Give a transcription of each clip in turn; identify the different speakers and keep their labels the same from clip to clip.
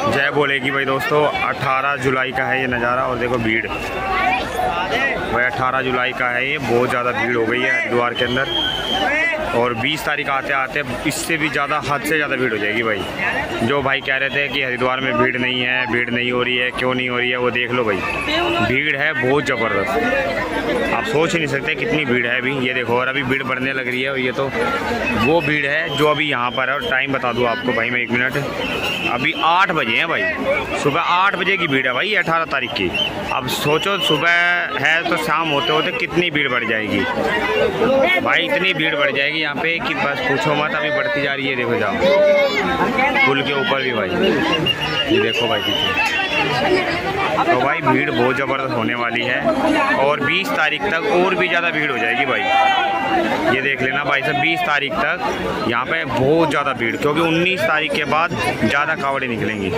Speaker 1: जय बोलेगी भाई दोस्तों। 18 जुलाई का है ये नज़ारा और देखो भीड़ भाई, 18 जुलाई का है ये। बहुत ज़्यादा भीड़ हो गई है हरिद्वार के अंदर और 20 तारीख आते आते इससे भी ज़्यादा, हद से ज़्यादा भीड़ हो जाएगी भाई। जो भाई कह रहे थे कि हरिद्वार में भीड़ नहीं है, भीड़ नहीं हो रही है, क्यों नहीं हो रही है, वो देख लो भाई, भीड़ है बहुत ज़बरदस्त। आप सोच ही नहीं सकते कितनी भीड़ है अभी। ये देखो, और अभी भीड़ बढ़ने लग रही है। और ये तो वो भीड़ है जो अभी यहाँ पर है। और टाइम बता दूँ आपको भाई मैं, 1 मिनट, अभी 8 बजे हैं भाई, सुबह 8 बजे की भीड़ है भाई 18 तारीख की। अब सोचो सुबह है तो शाम होते होते कितनी भीड़ बढ़ जाएगी भाई, इतनी भीड़ बढ़ जाएगी यहाँ पे कि बस पूछो मत। अभी बढ़ती जा रही है, देखो जाओ पुल के ऊपर भी भाई, ये देखो भाई पीछे। तो भाई भीड़ बहुत ज़बरदस्त होने वाली है और 20 तारीख तक और भी ज़्यादा भीड़ हो जाएगी भाई। ये देख लेना भाई साहब, 20 तारीख तक यहाँ पे बहुत ज़्यादा भीड़, क्योंकि 19 तारीख के बाद ज़्यादा कावड़ें निकलेंगी।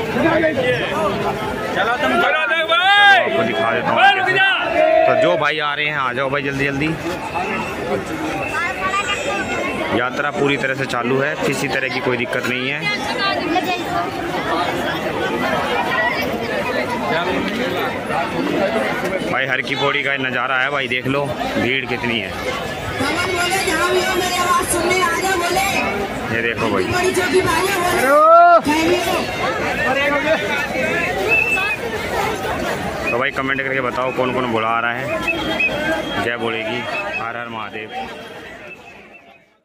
Speaker 1: आपको दिखा देता हूँ। तो जो भाई आ रहे हैं आ जाओ भाई जल्दी जल्दी। यात्रा पूरी तरह से चालू है, किसी तरह की कोई दिक्कत नहीं है। भाई हर की पौड़ी का नज़ारा है भाई, देख लो भीड़ कितनी है। ये देखो भाई, तो भाई कमेंट करके बताओ कौन कौन बुला रहा है। जय बोलेगी, हर हर महादेव।